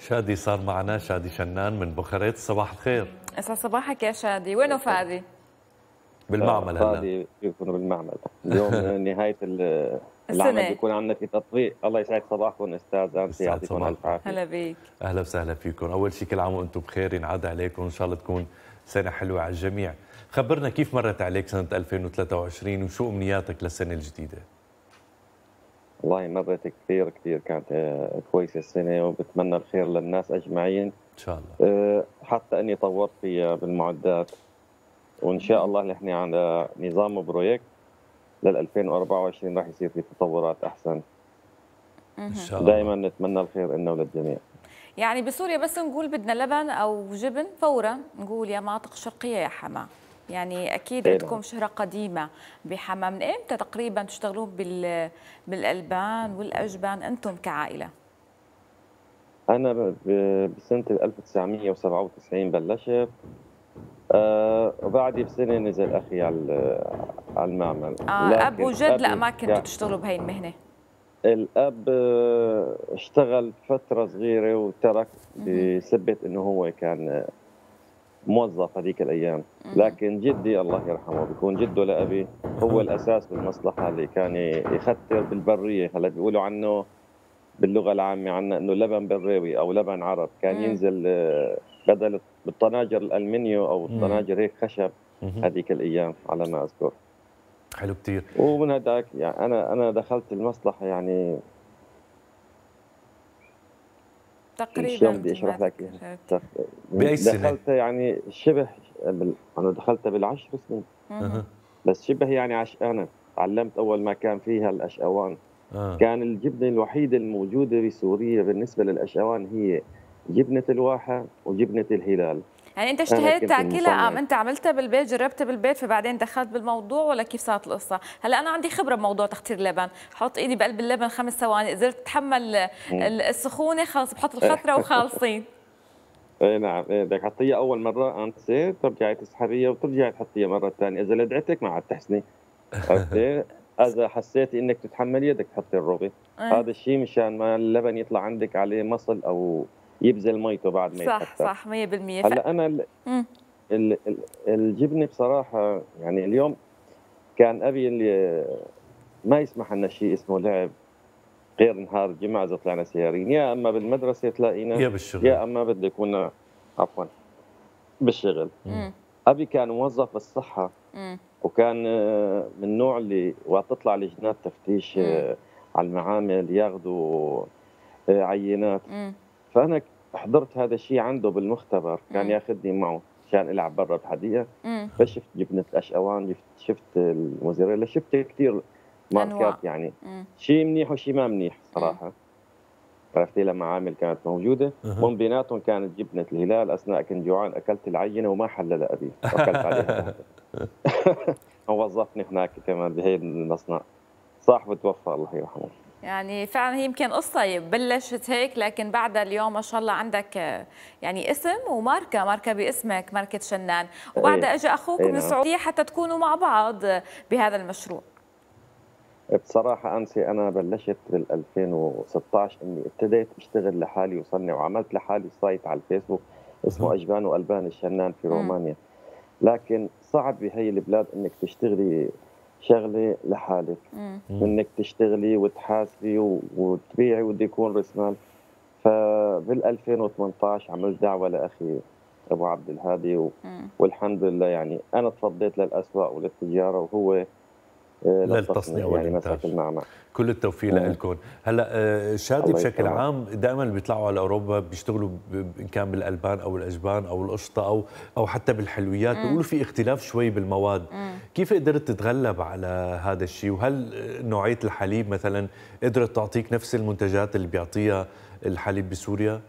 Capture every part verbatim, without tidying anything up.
شادي صار معنا، شادي شنان من بوخارست. صباح الخير. يسعد صباحك يا شادي. وينه فادي؟ بالمعمل هلا. فادي بيكونوا بالمعمل اليوم. نهاية العمل السنة. بيكون عندنا في تطبيق. الله يسعد صباحكم استاذ انسي، يسعد يعطيكم صباحكم. الف عافيه. هلا بيك. اهلا وسهلا فيكم. اول شيء كل عام وانتم بخير، ينعاد عليكم وان شاء الله تكون سنه حلوه على الجميع. خبرنا كيف مرت عليك سنه ألفين وثلاثة وعشرين وشو امنياتك للسنه الجديده؟ والله مرت كثير كثير، كانت آه، كويسه السنه، وبتمنى الخير للناس اجمعين ان شاء الله. آه، حتى اني طورت فيها بالمعدات، وان شاء الله نحن على نظام بروجكت لل ألفين وأربعة وعشرين راح يصير في تطورات احسن ان شاء الله. دائما نتمنى الخير لنا وللجميع. يعني بسوريا بس نقول بدنا لبن او جبن فورا نقول يا مناطق الشرقيه يا حما. يعني اكيد إيه عندكم نعم. شهره قديمه بحما. من امتى تقريبا تشتغلون بال بالالبان والاجبان انتم كعائله؟ انا ب- ب- بسنه ألف وتسعمئة وسبعة وتسعين بلشت، آه وبعدي بسنه نزل اخي على على المعمل. آه اب وجد لا ما كنتوا تشتغلوا بهي المهنه؟ الاب آه، اشتغل فتره صغيره وترك بسبه انه هو كان موظف هذيك الايام، لكن جدي الله يرحمه بيكون جده لابي هو الاساس بالمصلحه، اللي كان يختر بالبريه. هلا بيقولوا عنه باللغه العامه عنا انه لبن بريوي او لبن عرب. كان مم. ينزل آه، بدل بالطناجر الالمنيو او الطناجر هيك خشب هذيك الايام على ما اذكر. حلو كثير. ومن هداك يعني انا انا دخلت المصلحه يعني تقريبا شلون بدي اشرح لك اياها؟ بأي سنة؟ دخلت يعني شبه بال- انا دخلتها بالعشر سنين أه. بس شبه يعني عشقانه. تعلمت اول ما كان فيها الاشقوان. آه. كان الجبنه الوحيده الموجوده بسوريا بالنسبه للاشقوان هي جبنه الواحه وجبنه الهلال. يعني انت أنا اشتهيت كنت تاكلها ام المصنع. انت عملتها بالبيت، جربتها بالبيت فبعدين دخلت بالموضوع، ولا كيف صارت القصه؟ هلا انا عندي خبره بموضوع تختير اللبن، حط ايدي بقلب اللبن خمس ثواني، قدرت اتحمل ال- السخونه خلص بحط الخضره وخالصين. اي نعم، إيه بدك تحطيها اول مره انسه، ترجعي تسحبيها وترجعي تحطيها مره ثانيه، اذا لدعتك ما عاد تحسني. عرفتي؟ اذا حسيتي انك تتحملي بدك تحطي الربع. إيه. هذا الشيء مشان ما اللبن يطلع عندك عليه مصل او يبذل ميته بعد ما صح يتحسن. صح مية بالمية. هلا انا ال مم. ال ال الجبنه بصراحه يعني اليوم كان ابي اللي ما يسمح لنا شيء اسمه لعب غير نهار الجمعه اذا طلعنا سيارين، يا اما بالمدرسه تلاقينا يا بالشغل. يا اما بده يكون عفوا بالشغل. مم. ابي كان موظف بالصحه، مم. وكان آه، من النوع اللي وقت تطلع لجنات تفتيش آه، على المعامل ياخذوا آه، عينات. مم. فانا حضرت هذا الشيء عنده بالمختبر، كان مم. ياخذني معه عشان العب برا بحديقه. مم. فشفت جبنه الاشقوان، شفت شفت الموزاريلا، شفت كثير أنواع. ماركات يعني مم. شيء منيح وشيء ما منيح صراحه. عرفتي لما عامل كانت موجوده أها. من بيناتهم كانت جبنه الهلال. اثناء كنت جوعان اكلت العينه وما حللها ابي واكلت عليها. هو وظفني هناك كمان بهي المصنع. صاحبه توفى الله يرحمه. يعني فعلا هي يمكن قصة بلشت هيك، لكن بعدها اليوم ما شاء الله عندك آه، يعني اسم وماركة، ماركة باسمك، ماركة شنان، وبعدها اجى اخوك إيه من نعم. السعودية حتى تكونوا مع بعض آه، بهذا المشروع. بصراحة أنسي أنا بلشت بال ألفين وستة عشر إني ابتديت أشتغل لحالي وصنع، وعملت لحالي سايت على الفيسبوك اسمه أجبان وألبان الشنان في رومانيا. لكن صعب بهي البلاد إنك تشتغلي شغلة لحالك، مم. إنك تشتغلي وتحاسبي و- وتبيعي وبده يكون رأس مال. فبال ألفين وثمانية عشر عملت دعوة لأخي أبو عبد الهادي و... مم. والحمد لله يعني أنا تفضيت للأسواق وللتجارة وهو آه، للتصنيع يعني مسك والإنتاج. المعمل. كل التوفيق مم. لكم. هلا آه، شادي الله بشكل يسلمك. عام دائما بيطلعوا على اوروبا بيشتغلوا ب- ان كان بالالبان او الاجبان او القشطه او او حتى بالحلويات، بيقولوا في اختلاف شوي بالمواد. كيف قدرت تتغلب على هذا الشيء؟ وهل آه، نوعيه الحليب مثلا قدرت تعطيك نفس المنتجات اللي بيعطيها الحليب بسوريا؟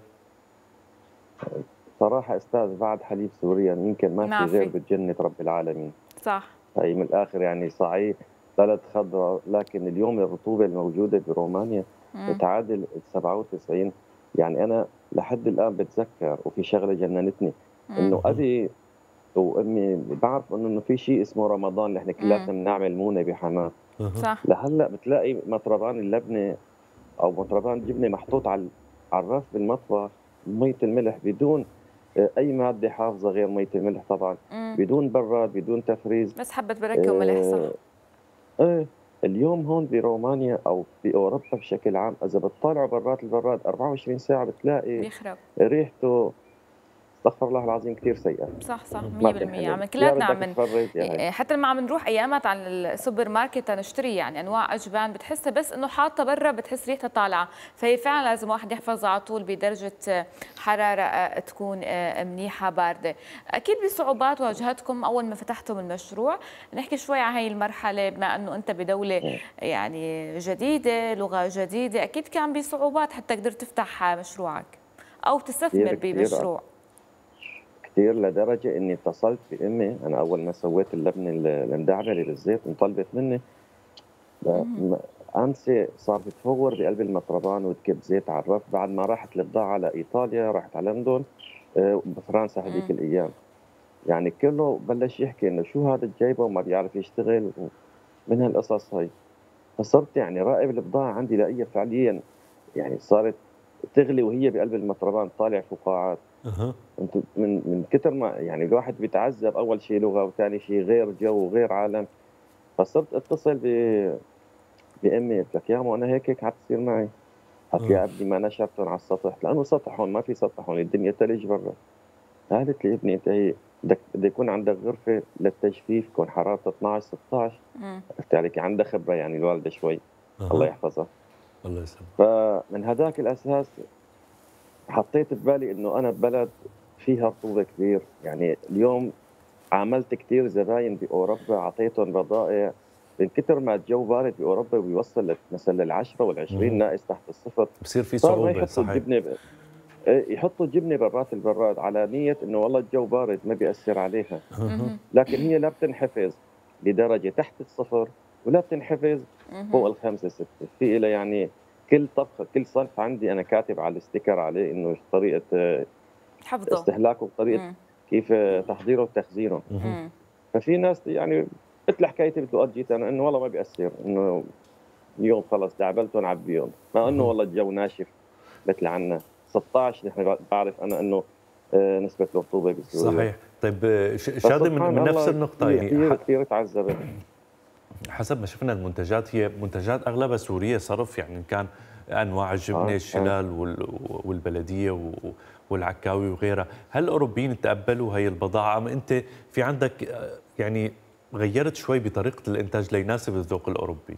صراحة أستاذ بعد حليب سوريا يمكن ما ما في غير في. بجنة رب العالمين. صح. هي من الآخر يعني صعيد بلد خضراء، لكن اليوم الرطوبة الموجودة برومانيا مم. تعادل سبعة وتسعين. يعني أنا لحد الآن بتذكر، وفي شغلة جننتني إنه أبي وأمي بعرف إنه في شيء اسمه رمضان اللي إحنا كلاتنا بنعمل مونة بحمام. صح. لهلا بتلاقي مطربان اللبنة أو مطربان الجبنة محطوط على على الرف بالمطبخ ميه الملح بدون اي ماده حافظه غير ميه الملح طبعا، مم. بدون براد بدون تفريز. بس حبة بركة وملح، صح. آه، ايه اليوم هون برومانيا او باوروبا بشكل عام اذا بتطالعوا برات البراد أربعة وعشرين ساعه بتلاقي بيخرب. ريحته استغفر الله العظيم كثير سيئه. صح صح ما مية بالمية. بتنحمل، عم يا كلاتنا بدك عم ن- تفرز يا هي. حتى لما عم نروح ايامات على السوبر ماركت نشتري يعني انواع اجبان بتحسها بس انه حاطه برا بتحس ريحتها طالعه، فهي فعلا لازم واحد يحفظها على طول بدرجه حراره آه، تكون آه، منيحه بارده. اكيد بصعوبات واجهتكم اول ما فتحتم المشروع، نحكي شوي عن هي المرحله بما انه انت بدوله يعني جديده، لغه جديده، اكيد كان بصعوبات حتى قدرت تفتح مشروعك او تستثمر كثير كثير بمشروع. كثير لدرجه اني اتصلت بامي. انا اول ما سويت اللبنه المدعبله بالزيت انطلبت مني امسي، صار بتفور بقلب المطربان وتكب زيت على الرف. بعد ما راحت البضاعه على ايطاليا، راحت على لندن، آه، بفرنسا هذيك الايام، يعني كله بلش يحكي انه شو هذا الجايبه وما بيعرف يشتغل من هالقصص هاي. فصرت يعني راقب البضاعه عندي لاقيها فعليا يعني صارت تغلي وهي بقلب المطربان طالع فقاعات. اها انت من من كثر ما يعني الواحد بيتعذب، اول شيء لغه وثاني شيء غير جو وغير عالم. فصرت اتصل ب بامي قلت لك يا مو انا هيك هيك حتصير معي. قالت لي يا ابني ما نشرتهم على السطح، لانه سطح هون ما في سطح هون، الدنيا ثلج برا. قالت لي ابني انت هي بدك بده يكون عندك غرفه للتجفيف تكون حرارتها اثنعش ستطعش. قلت لك عندها خبره يعني الوالده شوي الله يحفظها. الله يسلمك. فمن هذاك الاساس حطيت ببالي انه انا ببلد فيها رطوبه كثير. يعني اليوم عاملت كثير زباين باوروبا، اعطيتهم بضائع من كثر ما الجو بارد باوروبا بيوصل مثلا للعشرة والعشرين ناقص تحت الصفر. بصير في صار ما صعوبه. يحطوا صحيح. الجبنه ب... إيه، يحطوا الجبنه برات البراد على نيه انه والله الجو بارد ما بيأثر عليها، لكن هي لا بتنحفظ لدرجه تحت الصفر ولا بتنحفظ فوق الخمسه سته. في إلى يعني كل طبخه كل صنف عندي انا كاتب على الستيكر عليه انه طريقه حفظه استهلاكه وطريقه كيف تحضيره وتخزينه. ففي ناس يعني مثل حكايتي مثل وقت جيت انا انه والله ما بيأثر، انه اليوم خلص دعبلتهم عبيهم، مع انه والله الجو ناشف مثل عنا ستطعش. نحن بعرف انا انه نسبه الرطوبه بسوريا. صحيح. طيب شادي من, من نفس النقطه يعني كثير كثير تعذبت. حسب ما شفنا المنتجات هي منتجات اغلبها سوريه صرف، يعني ان كان انواع الجبنه، آه. الشلال والبلديه والعكاوي وغيرها. هل الاوروبيين تقبلوا هي البضاعه ام انت في عندك يعني غيرت شوي بطريقه الانتاج ليناسب الذوق الاوروبي؟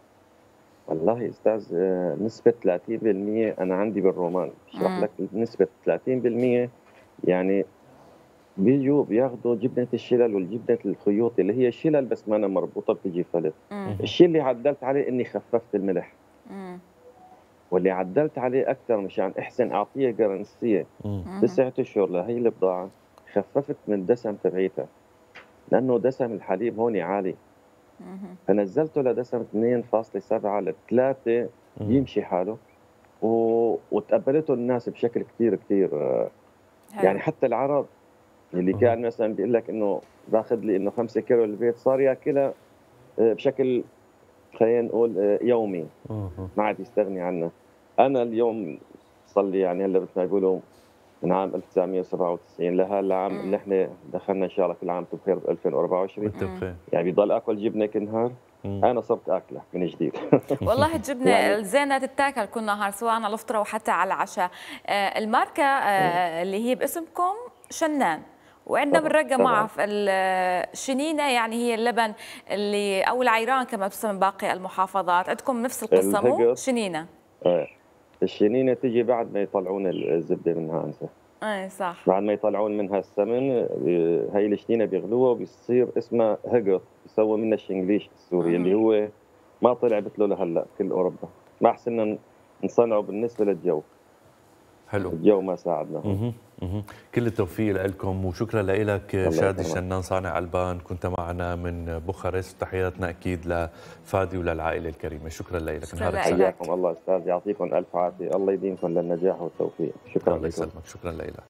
والله استاذ نسبه ثلاثين بالمئة انا عندي بالرومان بشرح لك نسبه ثلاثين بالمئة يعني بيجوا بياخذوا جبنه الشلل والجبنه الخيوط اللي هي شلل بس ما أنا مربوطه بتجي فلت. الشيء اللي عدلت عليه اني خففت الملح. مم. واللي عدلت عليه اكثر مشان احسن اعطيه جرنسيه تسعة اشهر لهي البضاعه، خففت من الدسم تبعيتها لانه دسم الحليب هون عالي. مم. فنزلته لدسم اثنين فاصلة سبعة ل ثلاثة يمشي حاله و... وتقبلته الناس بشكل كثير كثير يعني حتى العرب اللي كان مثلا بيقول لك انه باخذ لي انه خمسة كيلو البيت صار ياكلها بشكل خلينا نقول يومي ما عاد يستغني عنها. انا اليوم صار لي يعني هلا مثل ما بيقولوا من عام ألف وتسعمئة وسبعة وتسعين لهالعام اللي احنا دخلنا ان شاء الله كل عام بخير ب ألفين وأربعة وعشرين يعني بضل اكل جبنه كل نهار. انا صرت اكله من جديد. والله الجبنه يعني الزينه تتاكل كل نهار سواء على الفطره وحتى على العشاء. آه الماركه آه اللي هي باسمكم شنان، وعندنا بالرقة معه الشنينة يعني هي اللبن اللي أو العيران كما تسمى باقي المحافظات. عندكم نفس القصة مو شنينة؟ ايه الشنينة تجي بعد ما يطلعون الزبدة منها أنسة. ايه صح. بعد ما يطلعون منها السمن هي الشنينة بيغلوها وبيصير اسمها هجر، بيسووا منها الشنجليش السوري اللي هو ما طلع مثله لهلا كل أوروبا. ما أحسننا نصنعه بالنسبة للجو. حلو. الجو ما ساعدنا. اها اها كل التوفيق لكم وشكرا لك شادي شنان صانع ألبان، كنت معنا من بوخارست. تحياتنا اكيد لفادي وللعائله الكريمه. شكرا لك. شكرا حياكم الله استاذ، يعطيكم الف عافيه، الله يديمكم للنجاح والتوفيق. شكرا الله يسلمك. شكرا لك.